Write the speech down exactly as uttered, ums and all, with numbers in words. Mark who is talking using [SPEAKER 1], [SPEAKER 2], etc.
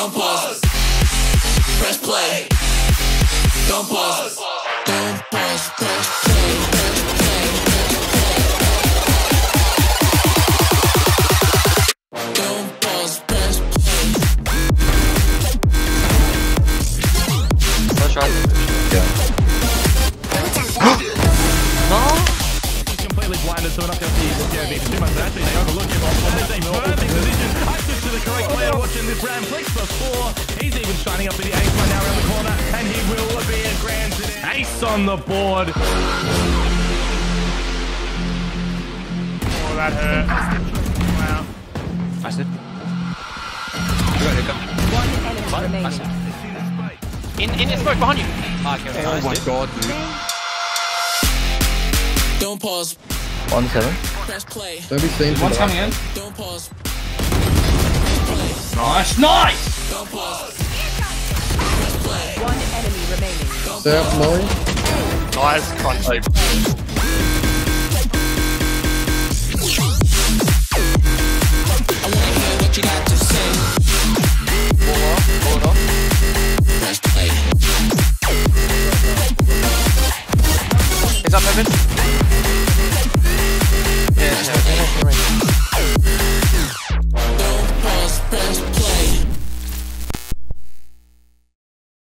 [SPEAKER 1] Don't pause. Press play. Don't pause. Don't pause. Press play. Press play. Don't pause. Press play.
[SPEAKER 2] That's right. Yeah. No.
[SPEAKER 3] Completely blinded, so we're not going to see the J V too much. Actually, they overlook him on this a perfect position. Access to the correct player watching this round. Clicks plus four. He's even shining up in the ace right now around the corner, and he will be a grand today. Ace on the board. Oh, that hurt. Wow.
[SPEAKER 2] Nice it.
[SPEAKER 4] One enemy remaining.
[SPEAKER 2] In, in, in smoke behind you. Ah, okay,
[SPEAKER 5] Oh my god, dude.
[SPEAKER 1] Don't pause.
[SPEAKER 5] One seven.
[SPEAKER 1] Press play.
[SPEAKER 5] Don't be seen.
[SPEAKER 6] One's coming in.
[SPEAKER 1] Don't pause.
[SPEAKER 6] Nice, nice!
[SPEAKER 1] Don't pause.
[SPEAKER 4] One enemy remaining.
[SPEAKER 5] Stay up, Molly.
[SPEAKER 2] Nice crunch.
[SPEAKER 1] I wanna hear what you got to